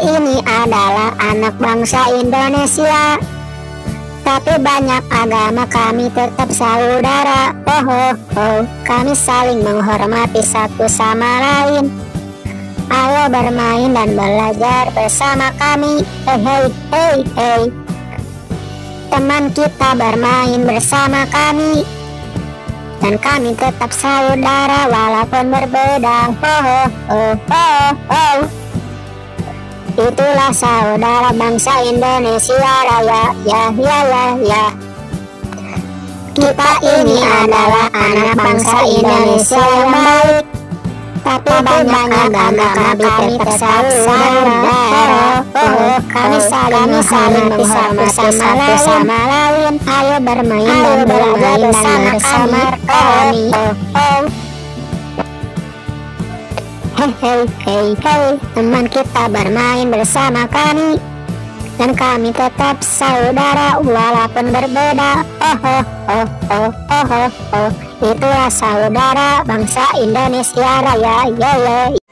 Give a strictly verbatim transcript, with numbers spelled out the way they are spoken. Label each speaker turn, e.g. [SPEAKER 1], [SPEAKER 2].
[SPEAKER 1] ini adalah anak bangsa Indonesia, tapi banyak agama kami tetap saudara. Oh, oh, oh, kami saling menghormati satu sama lain. Ayo bermain dan belajar bersama kami. Hei, hei, hei, hei. Teman kita bermain bersama kami, dan kami tetap saudara walaupun berbeda. Oh, oh, oh, oh, oh. Itulah saudara bangsa Indonesia Raya. Ya, ya, ya, ya. Kita ini adalah anak bangsa Indonesia yang baik, tapi banyak agama kami tetap saudara. Oh, kami saling menghormati satu sama lain. Ayo bermain dan belajar bersama kami. Oh, oh. Hei, hei, hei, hei, teman kita bermain bersama kami, dan kami tetap saudara walaupun berbeda. Oh, oh, oh, oh, oh, oh, oh. Itulah saudara bangsa Indonesia Raya. Ya, ya.